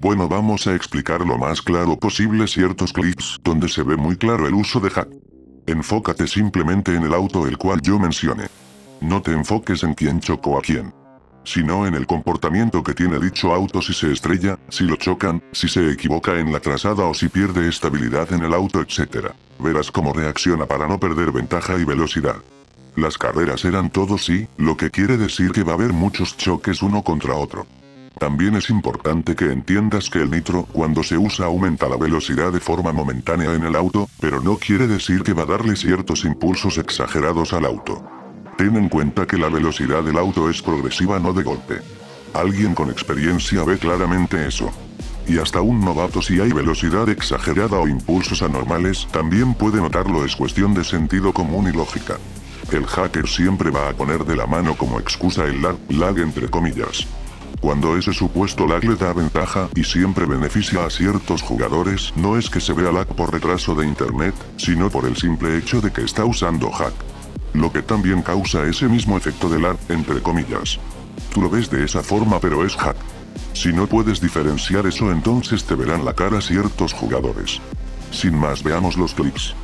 Bueno, vamos a explicar lo más claro posible ciertos clips donde se ve muy claro el uso de hack. Enfócate simplemente en el auto el cual yo mencioné. No te enfoques en quién chocó a quién, sino en el comportamiento que tiene dicho auto, si se estrella, si lo chocan, si se equivoca en la trazada o si pierde estabilidad en el auto, etc. Verás cómo reacciona para no perder ventaja y velocidad. Las carreras eran todo sí, lo que quiere decir que va a haber muchos choques uno contra otro. También es importante que entiendas que el nitro, cuando se usa, aumenta la velocidad de forma momentánea en el auto, pero no quiere decir que va a darle ciertos impulsos exagerados al auto. Ten en cuenta que la velocidad del auto es progresiva, no de golpe. Alguien con experiencia ve claramente eso. Y hasta un novato, si hay velocidad exagerada o impulsos anormales, también puede notarlo. Es cuestión de sentido común y lógica. El hacker siempre va a poner de la mano como excusa el lag entre comillas. Cuando ese supuesto lag le da ventaja y siempre beneficia a ciertos jugadores, no es que se vea lag por retraso de internet, sino por el simple hecho de que está usando hack. Lo que también causa ese mismo efecto de lag, entre comillas. Tú lo ves de esa forma, pero es hack. Si no puedes diferenciar eso, entonces te verán la cara ciertos jugadores. Sin más, veamos los clips.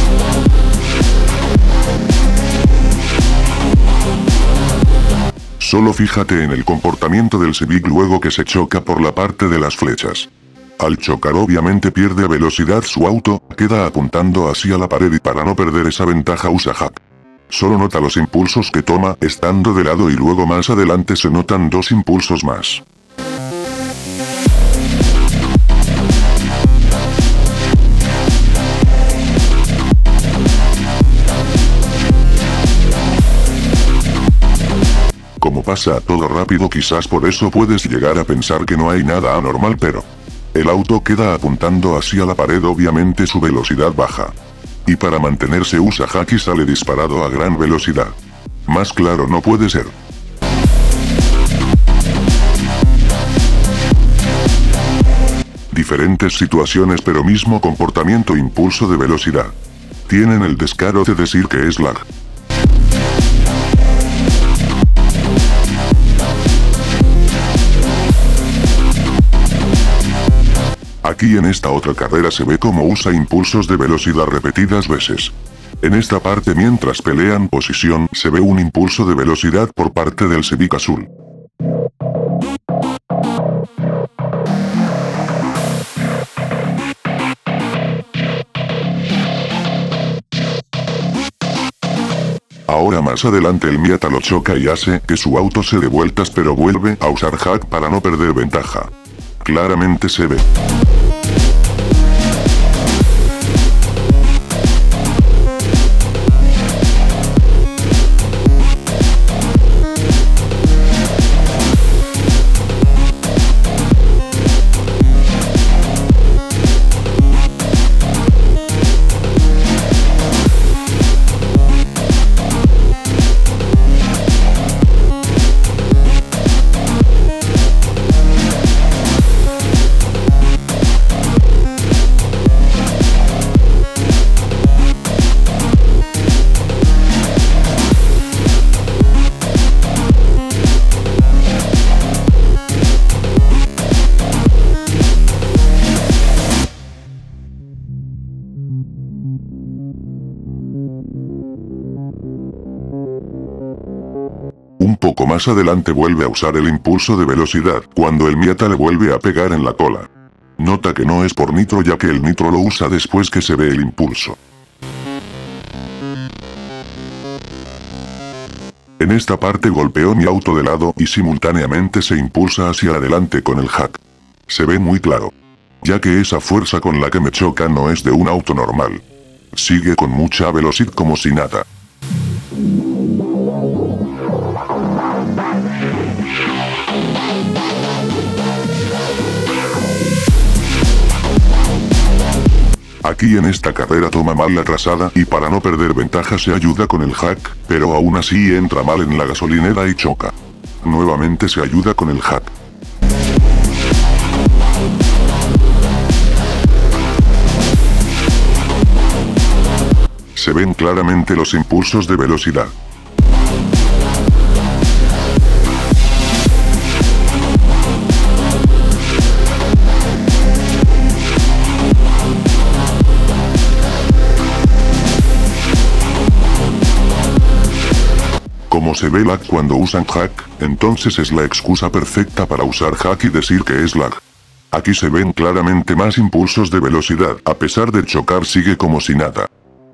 Solo fíjate en el comportamiento del Civic luego que se choca por la parte de las flechas. Al chocar obviamente pierde velocidad su auto, queda apuntando hacia la pared y para no perder esa ventaja usa hack. Solo nota los impulsos que toma estando de lado y luego más adelante se notan dos impulsos más. Como pasa todo rápido, quizás por eso puedes llegar a pensar que no hay nada anormal, pero el auto queda apuntando hacia la pared, obviamente su velocidad baja. Y para mantenerse usa hack y sale disparado a gran velocidad. Más claro no puede ser. Diferentes situaciones pero mismo comportamiento, impulso de velocidad. Tienen el descaro de decir que es lag. Aquí en esta otra carrera se ve cómo usa impulsos de velocidad repetidas veces. En esta parte mientras pelean posición se ve un impulso de velocidad por parte del Civic azul. Ahora más adelante el Miata lo choca y hace que su auto se dé vueltas, pero vuelve a usar hack para no perder ventaja. Claramente se ve. Un poco más adelante vuelve a usar el impulso de velocidad, cuando el Miata le vuelve a pegar en la cola. Nota que no es por nitro, ya que el nitro lo usa después que se ve el impulso. En esta parte golpeó mi auto de lado y simultáneamente se impulsa hacia adelante con el hack. Se ve muy claro, ya que esa fuerza con la que me choca no es de un auto normal. Sigue con mucha velocidad como si nada. Aquí en esta carrera toma mal la trazada y para no perder ventaja se ayuda con el hack, pero aún así entra mal en la gasolinera y choca. Nuevamente se ayuda con el hack. Se ven claramente los impulsos de velocidad. Como se ve lag cuando usan hack, entonces es la excusa perfecta para usar hack y decir que es lag. Aquí se ven claramente más impulsos de velocidad, a pesar de chocar sigue como si nada.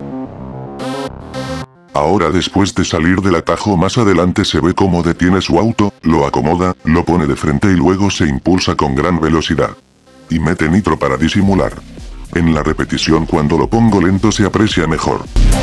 Ahora después de salir del atajo más adelante se ve cómo detiene su auto, lo acomoda, lo pone de frente y luego se impulsa con gran velocidad. Y mete nitro para disimular. En la repetición cuando lo pongo lento se aprecia mejor.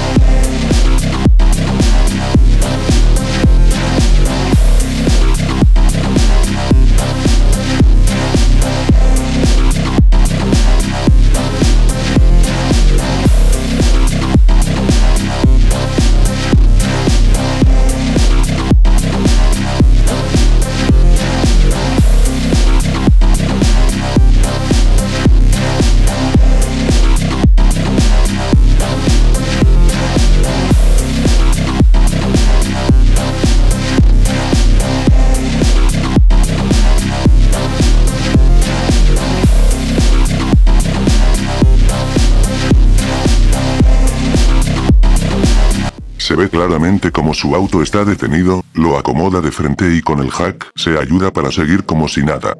Se ve claramente como su auto está detenido, lo acomoda de frente y con el hack se ayuda para seguir como si nada.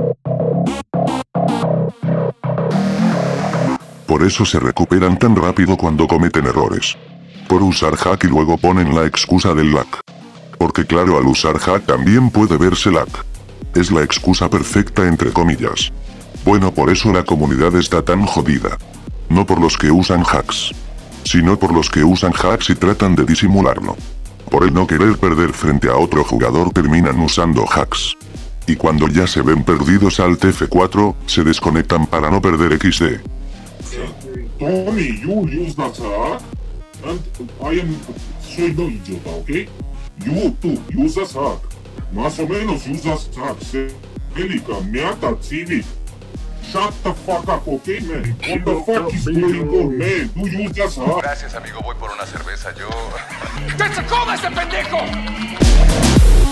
Por eso se recuperan tan rápido cuando cometen errores. Por usar hack y luego ponen la excusa del lag. Porque claro, al usar hack también puede verse lag. Es la excusa perfecta entre comillas. Bueno, por eso la comunidad está tan jodida. No por los que usan hacks, sino por los que usan hacks y tratan de disimularlo. Por el no querer perder frente a otro jugador terminan usando hacks. Y cuando ya se ven perdidos al F4, se desconectan para no perder XD. Tommy, you use that hack, and soy no idiota, ¿ok? You too, use that hack. Más o menos use that hack, Celica, Meata, Civic. Shut the fuck up, okay, man? What the fuck is going on, man? Do you just have... Gracias, amigo. Voy por una cerveza. Yo... ¡Que se coma ese pendejo!